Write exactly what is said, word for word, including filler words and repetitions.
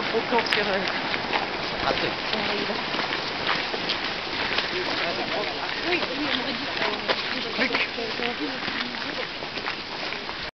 Encore sur... Euh... Raté. Oui, oui, on aurait dit...